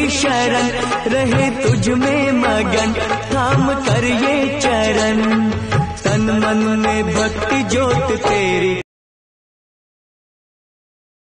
शरण, रहे तुझ में मगन थाम कर ये चरण। तन मन में भक्ति ज्योत तेरी